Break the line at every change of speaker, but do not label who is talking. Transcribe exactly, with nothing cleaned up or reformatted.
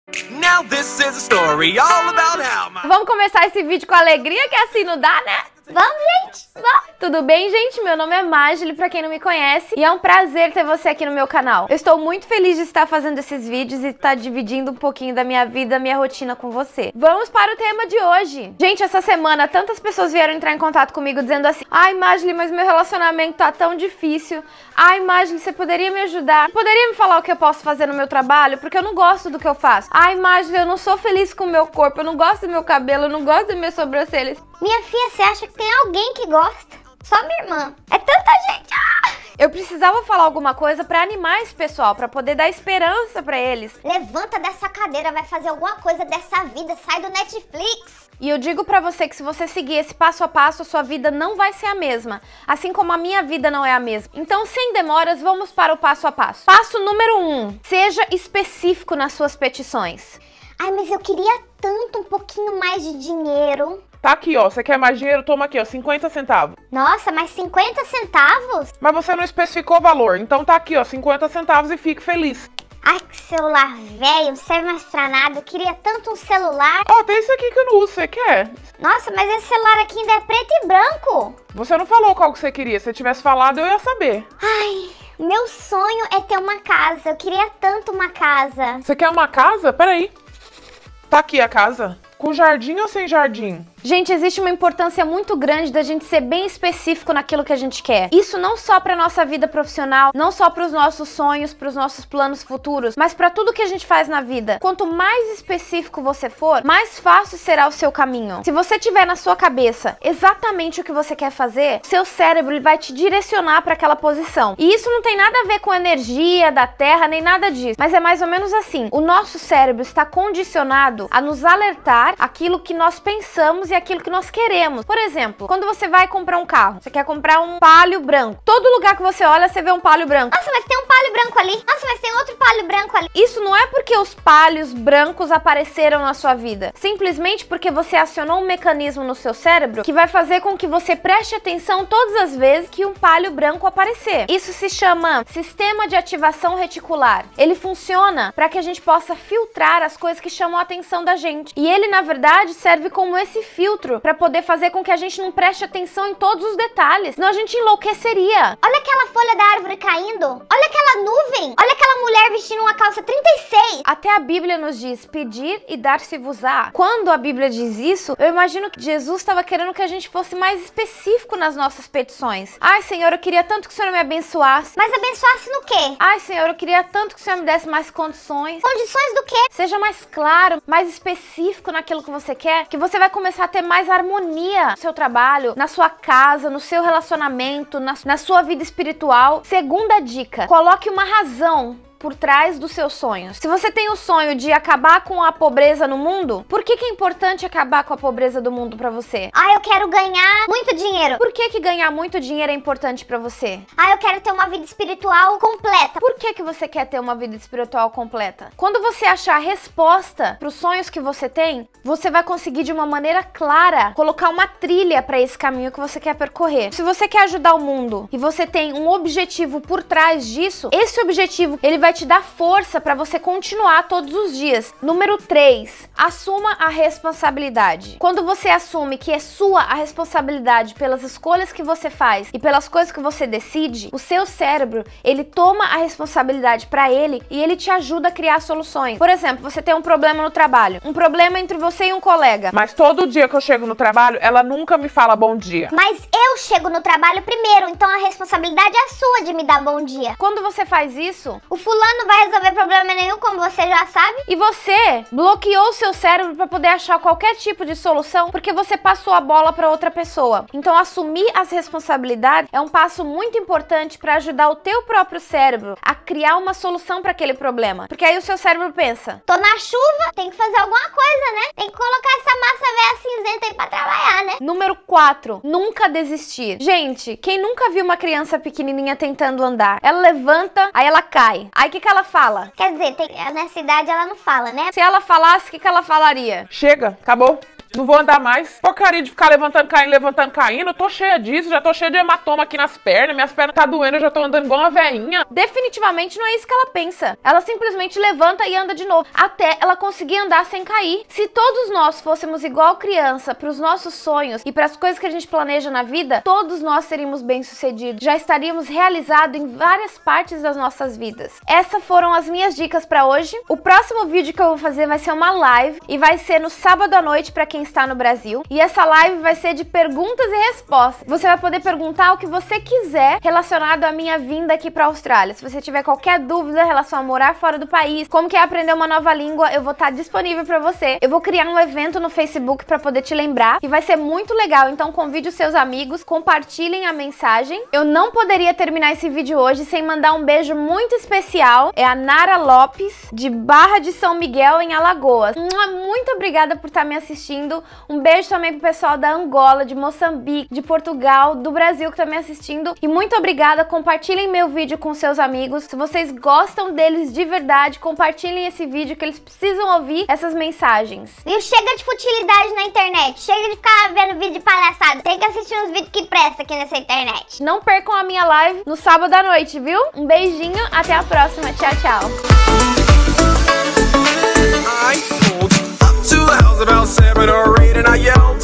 Now this is a story all about how my...
Vamos começar esse vídeo com alegria, que assim não dá, né? Vamos, gente! Vamos! Tudo bem, gente? Meu nome é Magili, pra quem não me conhece, e é um prazer ter você aqui no meu canal. Eu estou muito feliz de estar fazendo esses vídeos e estar dividindo um pouquinho da minha vida, minha rotina com você. Vamos para o tema de hoje. Gente, essa semana tantas pessoas vieram entrar em contato comigo dizendo assim: ai, Magili, mas meu relacionamento tá tão difícil. Ai, Magili, você poderia me ajudar? Poderia me falar o que eu posso fazer no meu trabalho? Porque eu não gosto do que eu faço. Ai, Magili, eu não sou feliz com o meu corpo, eu não gosto do meu cabelo, eu não gosto das minhas sobrancelhas.
Minha filha, você acha que tem alguém que gosta? Só minha irmã. É tanta gente. Ah!
Eu precisava falar alguma coisa pra animar esse pessoal, pra poder dar esperança pra eles.
Levanta dessa cadeira, vai fazer alguma coisa dessa vida, sai do Netflix.
E eu digo pra você que se você seguir esse passo a passo, a sua vida não vai ser a mesma. Assim como a minha vida não é a mesma. Então, sem demoras, vamos para o passo a passo. Passo número um. Seja específico nas suas petições.
Ai, mas eu queria tanto um pouquinho mais de dinheiro.
Tá aqui, ó. Você quer mais dinheiro? Toma aqui, ó. cinquenta centavos.
Nossa, mas cinquenta centavos?
Mas você não especificou o valor. Então tá aqui, ó. cinquenta centavos e fique feliz.
Ai, que celular velho, não serve mais pra nada. Eu queria tanto um celular.
Ó, tem esse aqui que eu não uso. Você quer?
Nossa, mas esse celular aqui ainda é preto e branco.
Você não falou qual que você queria. Se você tivesse falado, eu ia saber.
Ai, meu sonho é ter uma casa. Eu queria tanto uma casa.
Você quer uma casa? Peraí. Tá aqui a casa. Com jardim ou sem jardim?
Gente, existe uma importância muito grande da gente ser bem específico naquilo que a gente quer. Isso não só para nossa vida profissional, não só para os nossos sonhos, para os nossos planos futuros, mas para tudo que a gente faz na vida. Quanto mais específico você for, mais fácil será o seu caminho. Se você tiver na sua cabeça exatamente o que você quer fazer, seu cérebro ele vai te direcionar para aquela posição. E isso não tem nada a ver com a energia da Terra, nem nada disso. Mas é mais ou menos assim. O nosso cérebro está condicionado a nos alertar aquilo que nós pensamos e aquilo que nós queremos. Por exemplo, quando você vai comprar um carro, você quer comprar um Palio branco. Todo lugar que você olha, você vê um Palio branco.
Nossa, mas tem um Palio branco ali. Nossa, mas tem outro Palio branco ali.
Isso não é porque os Palios brancos apareceram na sua vida. Simplesmente porque você acionou um mecanismo no seu cérebro que vai fazer com que você preste atenção todas as vezes que um Palio branco aparecer. Isso se chama sistema de ativação reticular. Ele funciona para que a gente possa filtrar as coisas que chamam a atenção da gente. E ele, na verdade, serve como esse filtro para poder fazer com que a gente não preste atenção em todos os detalhes, senão a gente enlouqueceria.
Olha aquela folha da árvore caindo. Olha aquela nuvem. Olha aquela mulher vestindo uma calça trinta e seis.
Até a Bíblia nos diz pedir e dar-se-vos-á. Quando a Bíblia diz isso, eu imagino que Jesus estava querendo que a gente fosse mais específico nas nossas petições. Ai, Senhor, eu queria tanto que o Senhor me abençoasse.
Mas abençoasse no quê?
Ai, Senhor, eu queria tanto que o Senhor me desse mais condições.
Condições do quê?
Seja mais claro, mais específico naquilo que você quer, que você vai começar a ter mais harmonia no seu trabalho, na sua casa, no seu relacionamento, na, na sua vida espiritual. Segunda dica, coloque uma razão por trás dos seus sonhos. Se você tem o sonho de acabar com a pobreza no mundo, por que que é importante acabar com a pobreza do mundo pra você?
Ah, eu quero ganhar muito dinheiro.
Por que que ganhar muito dinheiro é importante pra você?
Ah, eu quero ter uma vida espiritual completa.
Por que que você quer ter uma vida espiritual completa? Quando você achar a resposta pros sonhos que você tem, você vai conseguir de uma maneira clara colocar uma trilha pra esse caminho que você quer percorrer. Se você quer ajudar o mundo e você tem um objetivo por trás disso, esse objetivo ele vai vai te dar força para você continuar todos os dias. Número três, assuma a responsabilidade. Quando você assume que é sua a responsabilidade pelas escolhas que você faz e pelas coisas que você decide, o seu cérebro, ele toma a responsabilidade para ele e ele te ajuda a criar soluções. Por exemplo, você tem um problema no trabalho, um problema entre você e um colega.
Mas todo dia que eu chego no trabalho, ela nunca me fala bom dia.
Mas eu chego no trabalho primeiro, então a responsabilidade é sua de me dar bom dia.
Quando você faz isso,
o fulano não vai resolver problema nenhum, como você já sabe.
E você bloqueou o seu cérebro para poder achar qualquer tipo de solução porque você passou a bola para outra pessoa. Então, assumir as responsabilidades é um passo muito importante para ajudar o teu próprio cérebro a criar uma solução para aquele problema. Porque aí o seu cérebro pensa:
tô na chuva, tem que fazer alguma coisa, né? Tem que colocar essa massa velha cinzenta aí para trabalhar, né?
Número quatro, nunca desistir. Gente, quem nunca viu uma criança pequenininha tentando andar? Ela levanta, aí ela cai. Aí o que que ela fala?
Quer dizer, tem, nessa idade ela não fala, né?
Se ela falasse, o que que ela falaria?
Chega, acabou. Não vou andar mais. Porcaria de ficar levantando, caindo, levantando, caindo. Eu tô cheia disso, já tô cheia de hematoma aqui nas pernas. Minhas pernas tá doendo, eu já tô andando igual uma velhinha.
Definitivamente não é isso que ela pensa. Ela simplesmente levanta e anda de novo, até ela conseguir andar sem cair. Se todos nós fôssemos igual criança pros nossos sonhos e pras coisas que a gente planeja na vida, todos nós seríamos bem-sucedidos. Já estaríamos realizados em várias partes das nossas vidas. Essas foram as minhas dicas pra hoje. O próximo vídeo que eu vou fazer vai ser uma live e vai ser no sábado à noite pra quem está no Brasil. E essa live vai ser de perguntas e respostas. Você vai poder perguntar o que você quiser relacionado à minha vinda aqui pra Austrália. Se você tiver qualquer dúvida em relação a morar fora do país, como que é aprender uma nova língua, eu vou estar disponível pra você. Eu vou criar um evento no Facebook pra poder te lembrar e vai ser muito legal. Então convide os seus amigos, compartilhem a mensagem. Eu não poderia terminar esse vídeo hoje sem mandar um beijo muito especial. É a Nara Lopes, de Barra de São Miguel, em Alagoas. Muito obrigada por estar me assistindo. Um beijo também pro pessoal da Angola, de Moçambique, de Portugal, do Brasil que tá me assistindo. E muito obrigada. Compartilhem meu vídeo com seus amigos. Se vocês gostam deles de verdade, compartilhem esse vídeo que eles precisam ouvir essas mensagens.
E chega de futilidade na internet. Chega de ficar vendo vídeo de palhaçada. Tem que assistir uns vídeos que prestam aqui nessa internet.
Não percam a minha live no sábado à noite, viu? Um beijinho, até a próxima. Tchau, tchau.
I pulled up to a house about seven or eight and I yelled